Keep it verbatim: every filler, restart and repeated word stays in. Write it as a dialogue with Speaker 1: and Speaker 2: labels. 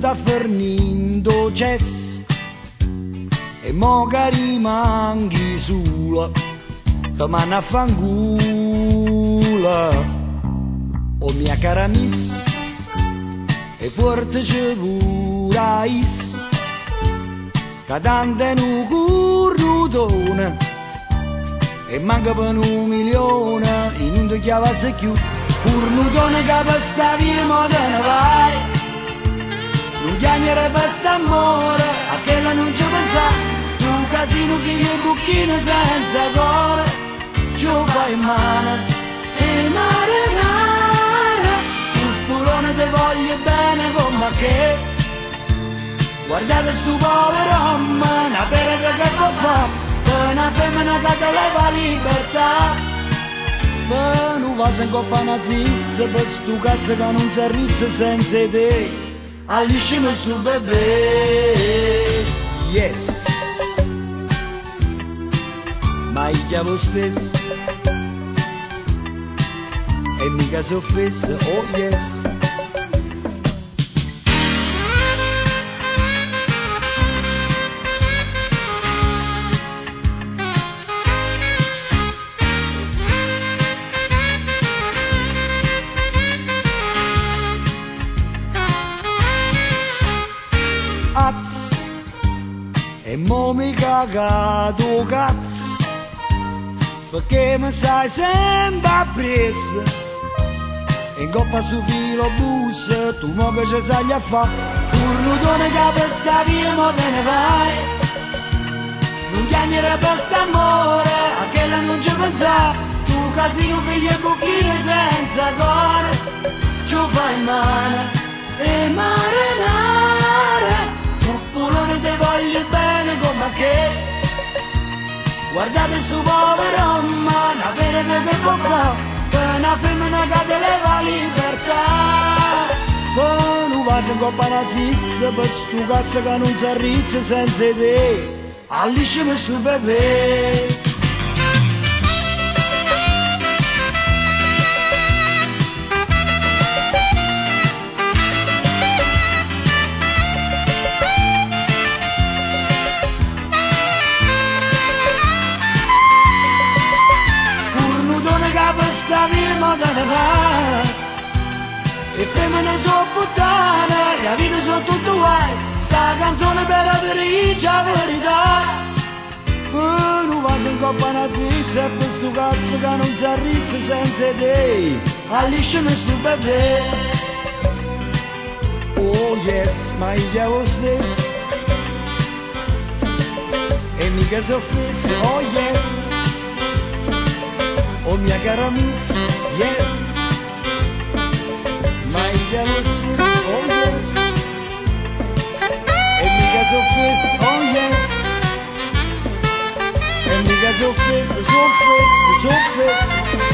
Speaker 1: sta fornendo cess e mo che rimanghi sola domani a fangula. O mia cara miss e forte c'è pure is che tanto è un currutone e manca per un milione in un ti chiavasse più. Currutone che per sta via mo te ne vai, non chiagnere per st'amore a che la non ci pensa. Tu casino figlio e bucchino senza cuore ci fai in mano e marinara. Tu purone te voglio bene come che guardate stu povero uomo, una perete che può fare per una femmina che te leva libertà. Ma non va se in coppa una zizza per stu cazzo che non si arrizza senza te. Alliscimi stu bebè, yes. Ma io chiamo stesso e mica si offessa, oh yes. E mo mi cagato cazzo perché mi sai sempre appresso e in coppa stu filo bus tu mo che ci sai a fa. Currutone che per sta via mo te ne vai, non chiagnere per st'amore a che la non ci pensa. Tu casino figlio e bucchino senza cuore ci fai in mano e marinare. Pulone te voglio bene come che guardate stu povero uomo, una perete che può fare per una femmina che te leva libertà. Ma non va se in coppa una zizza per stu cazzo che non si arrizza senza te. Alliscimi stu bebè. Sta via mo te ne va e femmine so puttane e la vita so tutto guai. Sta canzone bella per dice la verità. E non va se in coppa una zizza e per stu cazzo che non si arrizza senza te. Alliscimi stu bebè, oh yes. Ma io chiamo stesso e mica si offesse, oh yes. Oh mia cara miss, yes. Ma io chiamo stesso, oh yes. E mica si offesse, oh yes. E mica si offesse, si offesse, si offesse.